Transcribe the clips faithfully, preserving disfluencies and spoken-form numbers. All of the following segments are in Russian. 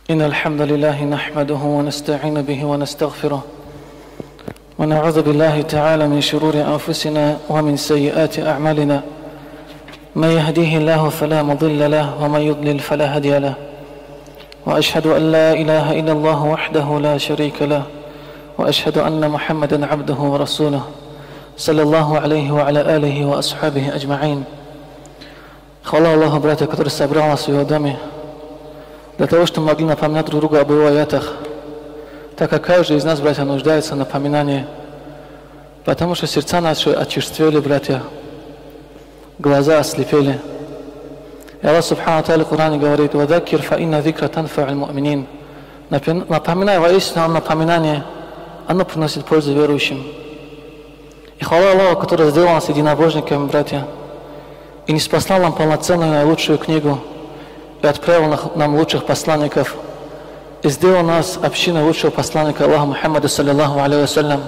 إن الحمد لله نحمده ونستعين به ونستغفره ونعوذ بالله تعالى من شرور أنفسنا ومن سيئات أعمالنا. من يهديه الله فلا مضل له ومن يضلل فلا هادي له، وأشهد أن لا إله إلا الله وحده لا شريك له، وأشهد أن محمدا عبده ورسوله صلى الله عليه وعلى آله وأصحابه أجمعين. Хвала Аллаху, братья, который собрал нас в Его доме, для того, чтобы мы могли напоминать друг друга об Его аятах, так как каждый из нас, братья, нуждается в напоминании, потому что сердца наши очерствели, братья, глаза ослепели. И Аллах Субхану Тааля в Коране говорит: «Вадаккир фа инна зикра танфа'уль му'минин». Напоминай, воистину напоминание, оно приносит пользу верующим. И хвала Аллаху, который сделал нас единобожниками, братья, и не спаслал нам полноценную наилучшую книгу, и отправил нам лучших посланников, и сделал нас общиной лучшего посланника Аллаха Мухаммада, саллиллаху алейхи вассалям.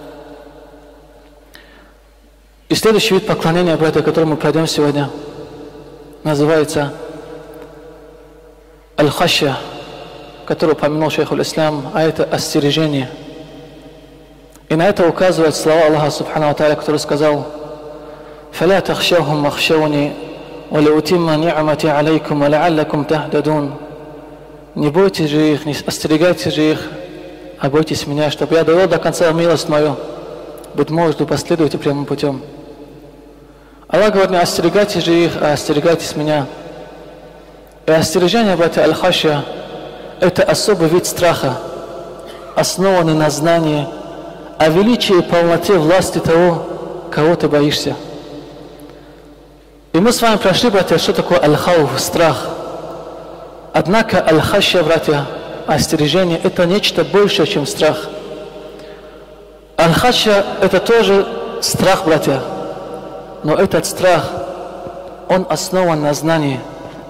И следующий вид поклонения, братья, который мы пройдем сегодня, называется аль-хашья, который упомянул шейх аль-Ислам, а это остережение. И на это указывают слова Аллаха Субхану Тааля, который сказал: «Фаля тахшавхум махшавни, ва лаутимма ни'мати алейкум, ва ла'аллакум тахдадун». Не бойтесь же их, не остерегайте же их, а бойтесь меня, чтобы я довел до конца милость мою, быть может, вы последуете прямым путем. Аллах говорит: не остерегайте же их, а остерегайтесь меня. И остережение, братья, аль-хашья, это особый вид страха, основанный на знании о величии и полноте власти того, кого ты боишься. И мы с вами прошли, братья, что такое аль-хауф, страх. Однако аль-хашья, братья, остережение, это нечто большее, чем страх. Аль-хашья это тоже страх, братья, но этот страх, он основан на знании.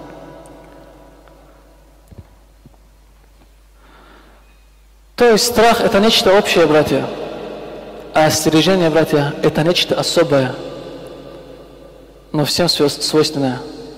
То есть страх это нечто общее, братья, а остережение, братья, это нечто особое, но всем свойственное.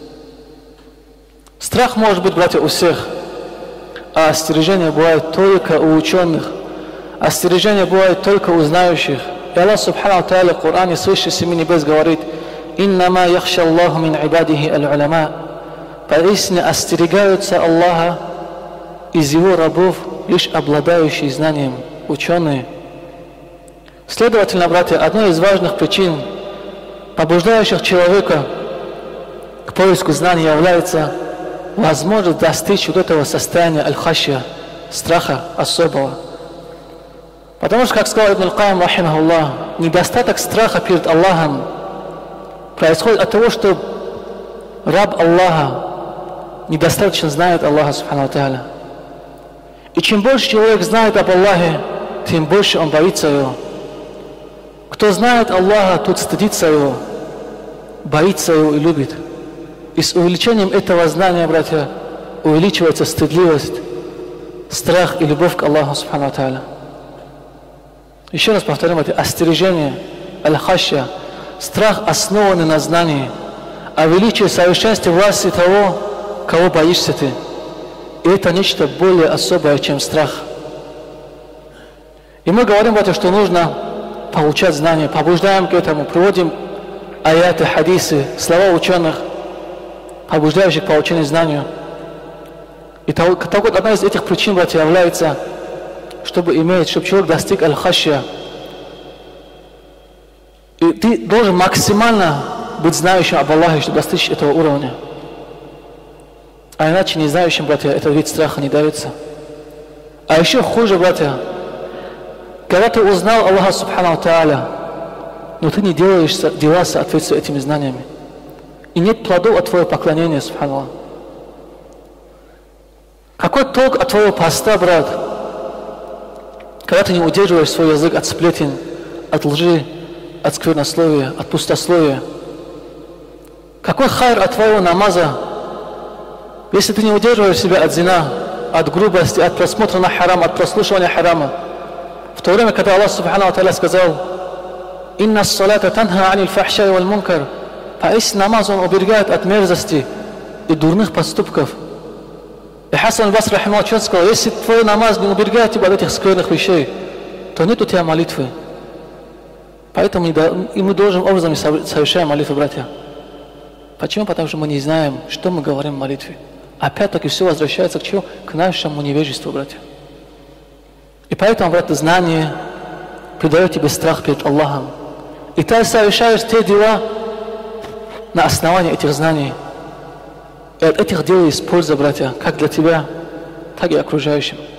Страх может быть, братья, у всех, а остережение бывает только у ученых, остережение бывает только у знающих. И Аллах Субхану Тааля в Коране свыше семи небес говорит: «Иннама яхша Аллаху мин ибадихи аль-уляма». Поистине остерегаются Аллаха из Его рабов лишь обладающие знанием, ученые. Следовательно, братья, одной из важных причин, побуждающих человека к поиску знаний, является возможность достичь вот этого состояния аль-хашья, страха особого. Потому что, как сказал Ибн аль-Кайим, рахимахуллах, недостаток страха перед Аллахом происходит от того, что раб Аллаха недостаточно знает Аллаха Субхану Тааля. И чем больше человек знает об Аллахе, тем больше он боится Его. Кто знает Аллаха, тот стыдится Его, боится Его и любит. И с увеличением этого знания, братья, увеличивается стыдливость, страх и любовь к Аллаху Субхану Тааля. Еще раз повторим, это остережение, аль-хашья, страх, основанный на знании, о величии и совершенстве власти того, кого боишься ты. И это нечто более особое, чем страх. И мы говорим, братья, что нужно получать знания, побуждаем к этому, приводим аяты, хадисы, слова ученых, побуждающих к получению знанию. И так, так вот, одна из этих причин, братья, является, чтобы иметь, чтобы человек достиг аль-хашья. И ты должен максимально быть знающим об Аллахе, чтобы достичь этого уровня. А иначе не знающим, братья, этот вид страха не дается. А еще хуже, братья, когда ты узнал Аллаха Субхану Тааля, но ты не делаешь дела соответствуя этими знаниями, и нет плодов от твоего поклонения, Субханаллах. Какой толк от твоего поста, брат, когда ты не удерживаешь свой язык от сплетен, от лжи, от сквернословия, от пустословия? Какой хайр от твоего намаза, если ты не удерживаешь себя от зина, от грубости, от просмотра на харам, от прослушивания харама? В то время, когда Аллах Субхану Тааля сказал: «Инна ас-салата танха анил фахшай валь мункар», поистине намаз он уберегает от мерзости и дурных поступков. И Хасан Басри рахимахуллах четко сказал: если твой намаз не уберегает тебя от этих скверных вещей, то нет у тебя молитвы. Поэтому и мы должным образом совершаем молитву, братья. Почему? Потому что мы не знаем, что мы говорим в молитве. Опять-таки все возвращается к чему? К нашему невежеству, братья. И поэтому, братья, знание придает тебе страх перед Аллахом. И ты совершаешь те дела на основании этих знаний. И от этих дел есть польза, братья, как для тебя, так и окружающим.